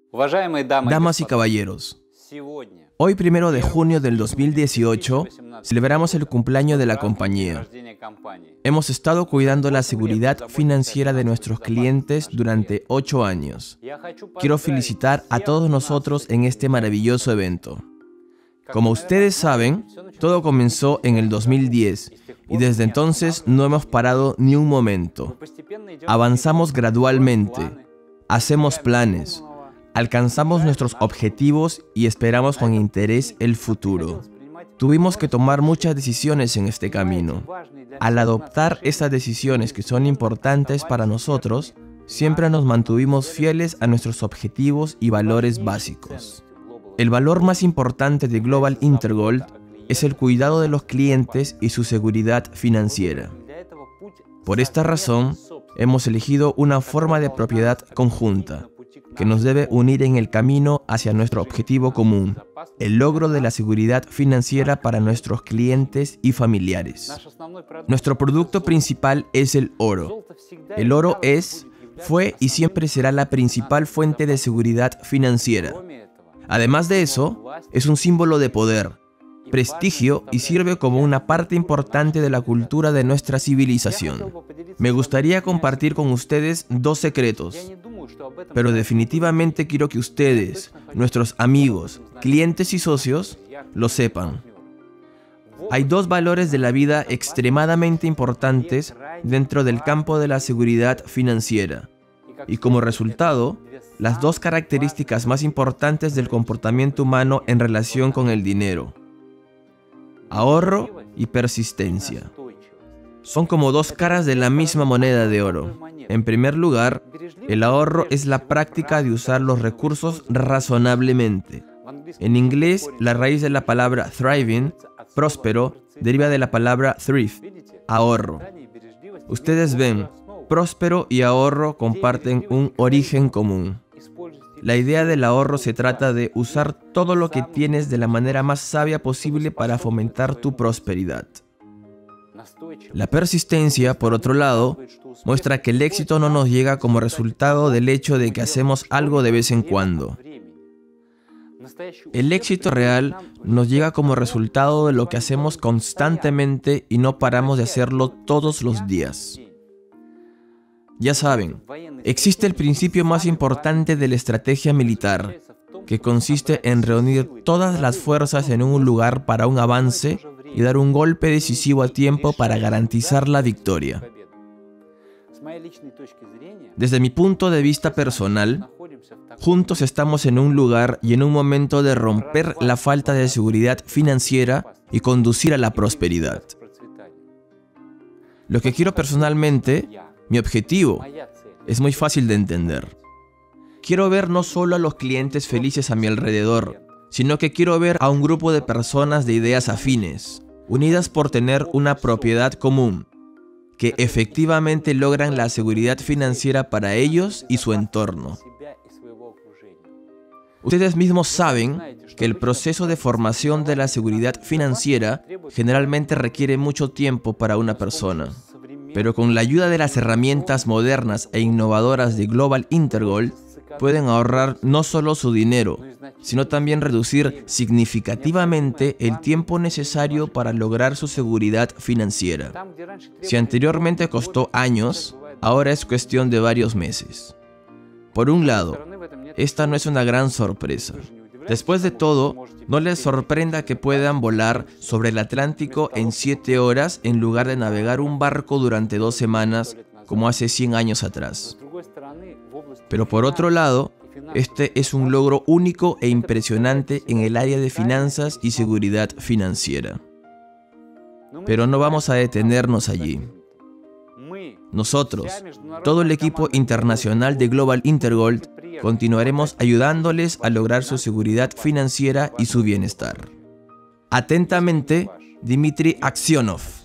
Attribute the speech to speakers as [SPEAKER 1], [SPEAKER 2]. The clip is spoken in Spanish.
[SPEAKER 1] Damas y caballeros, hoy 1 de junio del 2018 celebramos el cumpleaños de la compañía. Hemos estado cuidando la seguridad financiera de nuestros clientes durante 8 años. Quiero felicitar a todos nosotros en este maravilloso evento. Como ustedes saben, todo comenzó en el 2010 y desde entonces no hemos parado ni un momento. Avanzamos gradualmente, hacemos planes, alcanzamos nuestros objetivos y esperamos con interés el futuro. Tuvimos que tomar muchas decisiones en este camino. Al adoptar estas decisiones que son importantes para nosotros, siempre nos mantuvimos fieles a nuestros objetivos y valores básicos. El valor más importante de Global Intergold es el cuidado de los clientes y su seguridad financiera. Por esta razón, hemos elegido una forma de propiedad conjunta, que nos debe unir en el camino hacia nuestro objetivo común, el logro de la seguridad financiera para nuestros clientes y familiares. Nuestro producto principal es el oro. El oro es, fue y siempre será la principal fuente de seguridad financiera. Además de eso, es un símbolo de poder, prestigio y sirve como una parte importante de la cultura de nuestra civilización. Me gustaría compartir con ustedes 2 secretos, pero definitivamente quiero que ustedes, nuestros amigos, clientes y socios, lo sepan. Hay 2 valores de la vida extremadamente importantes dentro del campo de la seguridad financiera, y como resultado, las 2 características más importantes del comportamiento humano en relación con el dinero: ahorro y persistencia. Son como 2 caras de la misma moneda de oro. En primer lugar, el ahorro es la práctica de usar los recursos razonablemente. En inglés, la raíz de la palabra thriving, próspero, deriva de la palabra thrift, ahorro. Ustedes ven, próspero y ahorro comparten un origen común. La idea del ahorro se trata de usar todo lo que tienes de la manera más sabia posible para fomentar tu prosperidad. La persistencia, por otro lado, muestra que el éxito no nos llega como resultado del hecho de que hacemos algo de vez en cuando. El éxito real nos llega como resultado de lo que hacemos constantemente y no paramos de hacerlo todos los días. Ya saben, existe el principio más importante de la estrategia militar, que consiste en reunir todas las fuerzas en un lugar para un avance y dar un golpe decisivo a tiempo para garantizar la victoria. Desde mi punto de vista personal, juntos estamos en un lugar y en un momento de romper la falta de seguridad financiera y conducir a la prosperidad. Lo que quiero personalmente, mi objetivo, es muy fácil de entender. Quiero ver no solo a los clientes felices a mi alrededor, sino que quiero ver a un grupo de personas de ideas afines, unidas por tener una propiedad común, que efectivamente logran la seguridad financiera para ellos y su entorno. Ustedes mismos saben que el proceso de formación de la seguridad financiera generalmente requiere mucho tiempo para una persona. Pero con la ayuda de las herramientas modernas e innovadoras de Global Intergold, pueden ahorrar no solo su dinero, sino también reducir significativamente el tiempo necesario para lograr su seguridad financiera. Si anteriormente costó años, ahora es cuestión de varios meses. Por un lado, esta no es una gran sorpresa. Después de todo, no les sorprenda que puedan volar sobre el Atlántico en 7 horas en lugar de navegar un barco durante 2 semanas como hace 100 años atrás. Pero por otro lado, este es un logro único e impresionante en el área de finanzas y seguridad financiera. Pero no vamos a detenernos allí. Nosotros, todo el equipo internacional de Global Intergold, continuaremos ayudándoles a lograr su seguridad financiera y su bienestar. Atentamente, Dmitry Aksionov.